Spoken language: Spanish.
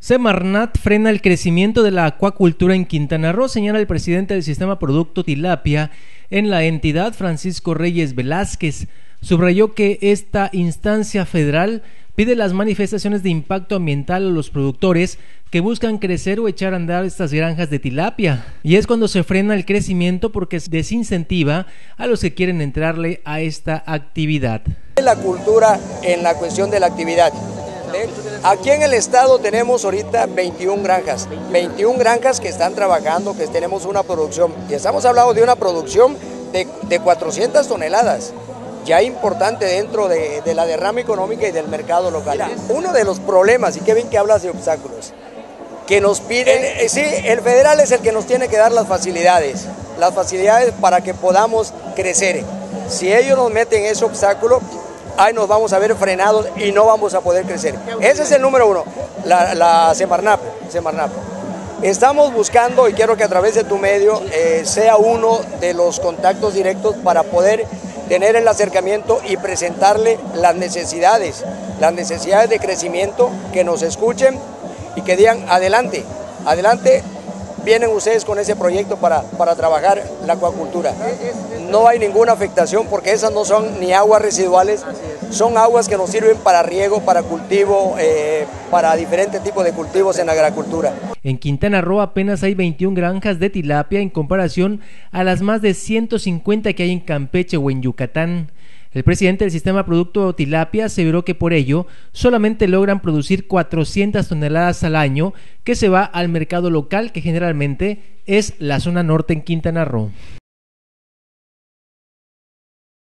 Semarnat frena el crecimiento de la acuacultura en Quintana Roo, señala el presidente del Sistema Producto Tilapia en la entidad, Francisco Reyes Velázquez. Subrayó que esta instancia federal pide las manifestaciones de impacto ambiental a los productores que buscan crecer o echar a andar estas granjas de tilapia. Y es cuando se frena el crecimiento porque desincentiva a los que quieren entrarle a esta actividad. La cultura en la cuestión de la actividad. Aquí en el estado tenemos ahorita 21 granjas que están trabajando, que tenemos una producción, y estamos hablando de una producción de 400 toneladas, ya importante dentro de la derrama económica y del mercado local. Mira, uno de los problemas, y qué bien que hablas de obstáculos, que nos piden, sí, el federal es el que nos tiene que dar las facilidades para que podamos crecer. Si ellos nos meten ese obstáculo, ahí nos vamos a ver frenados y no vamos a poder crecer. Ese es el número uno, la Semarnat. Estamos buscando, y quiero que a través de tu medio sea uno de los contactos directos para poder tener el acercamiento y presentarle las necesidades de crecimiento, que nos escuchen y que digan adelante, vienen ustedes con ese proyecto para trabajar la acuacultura. No hay ninguna afectación porque esas no son ni aguas residuales, son aguas que nos sirven para riego, para cultivo, para diferentes tipos de cultivos en agricultura. En Quintana Roo apenas hay 21 granjas de tilapia en comparación a las más de 150 que hay en Campeche o en Yucatán. El presidente del Sistema Producto Tilapia aseveró que por ello solamente logran producir 400 toneladas al año, que se va al mercado local, que generalmente es la zona norte en Quintana Roo.